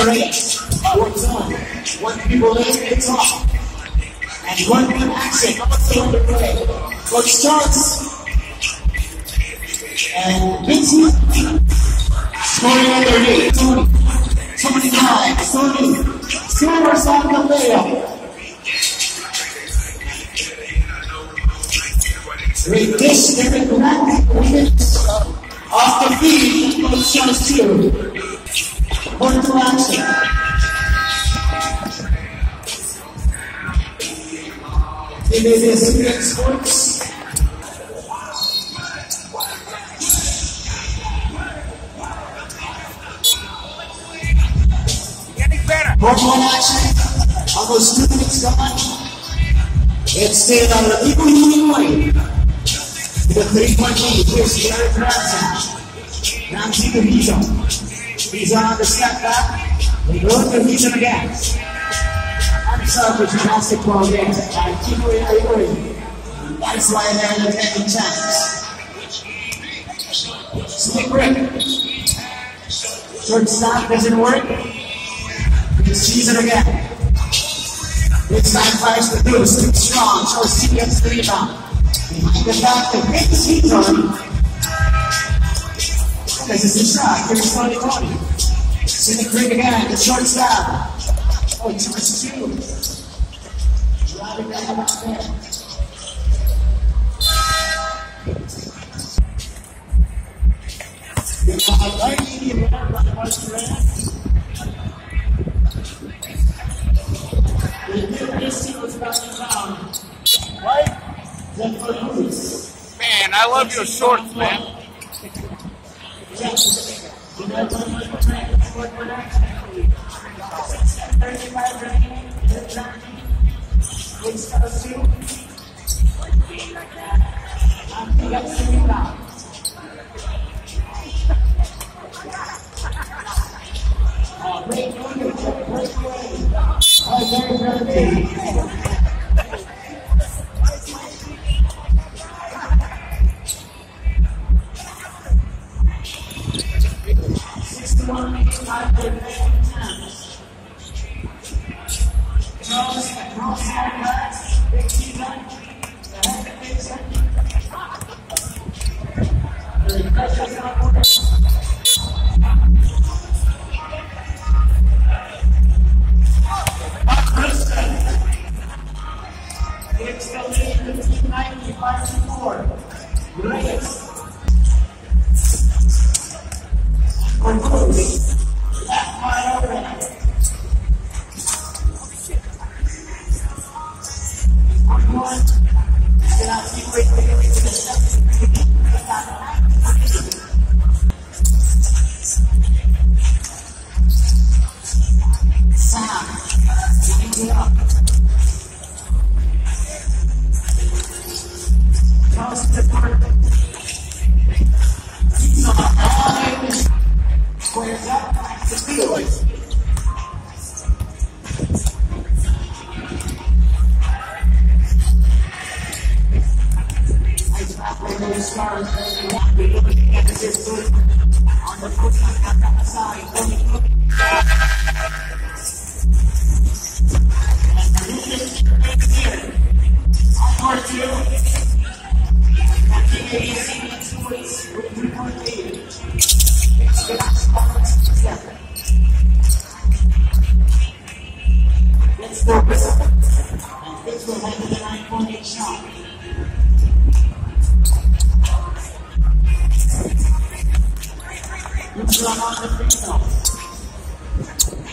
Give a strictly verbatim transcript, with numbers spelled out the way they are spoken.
race. Works on. One people in, it's off. And one good action, also underway. Coach starts. And Vincent. Scoring underneath. Tony. twenty-five. Tony. Silver side of the layup. Great dish, Derek Black. Off the feed. Coach starts two. Point to action. It is a sports. Getting better. More one action. Almost two minutes gone. It's still on the equal moving way. The three-point lead. Here's Jared Ramsey. Ramsey to Heaton. He's on the step back. They go to Heaton again. Salvage basketball game and keep it away. That's why they're attending chance. Stick grip. Short stop doesn't work. You seize it again. This time fires the boost. Too strong. Chelsea gets the rebound. Behind the back, the big seat on. This is the shot. Here's twenty twenty. It's in the grip again. The short stop. Oh, it's much two. Driving that out there. Uh, right medium round by Martin Grant. The new Misty was back in town. Right? Then for Lewis. Man, I love your shorts, man. Yes. You know, thirty-five remaining, good time. Good stuff too. And he gets the rebound. Oh, great move, great away. Oh, very, very big. sixty-one, eighty-five, Charles, cross high pass, big T line, the head of big set. The pressure's not working. It's still leading fifteen ninety, five to four. Reyes. On Bruce. Left wide open. One, get out, keep waiting, wait, wait, to the step. Sam, getting it up. Toss the part. He's on all squares up, back to field. Stars, we're looking at this foot on the foot on the side. And here, on part two, T A C next voice with three point lead. It's the last part together. Let's focus. And this will have the nine point eight shot. Run on the free throw.